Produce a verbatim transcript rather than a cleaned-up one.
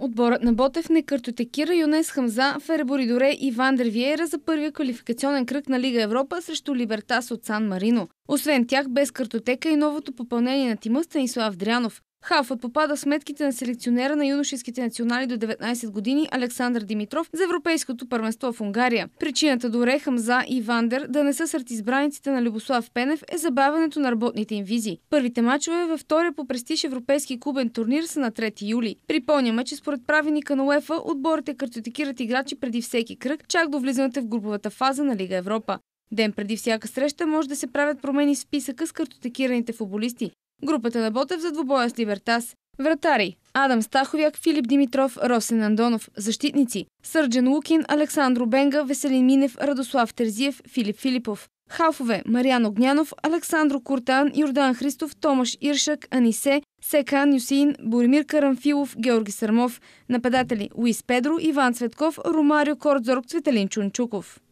Отборът на Ботев не картотекира Юнес Хамза, Фереборидоре и Ван дер Виейра за първия квалификационен кръг на Лига Европа срещу Либертас от Сан Марино. Освен тях, без картотека и новото попълнение на тима Станислав Дрянов. Халфът попада в сметките на селекционера на юношеските национали до деветнайсет години Александър Димитров за европейското първенство в Унгария. Причината Доре, Хамза и Вандер да не са сред избраниците на Любослав Пенев е забавянето на работните им визи. Първите мачове във втория по престиж европейски клубен турнир са на трети юли. Припомняме, че според правилника на УЕФА отборите картотекират играчи преди всеки кръг, чак до влизането в груповата фаза на Лига Европа. Ден преди всяка среща може да се правят промени в списъка с картотекираните футболисти. Групата на Ботев за двубоя с Либертас. Вратари: Адам Стаховяк, Филип Димитров, Росен Андонов. Защитници: Сърджан Лукин, Александро Бенга, Веселин Минев, Радослав Терзиев, Филип Филипов. Халфове: Мариан Огнянов, Александро Куртан, Йордан Христов, Томаш Иршак, Анисе, Секан Юсин, Боримир Карамфилов, Георги Сърмов. Нападатели: Луис Педро, Иван Цветков, Ромарио Кордзорг, Цветелин Чунчуков.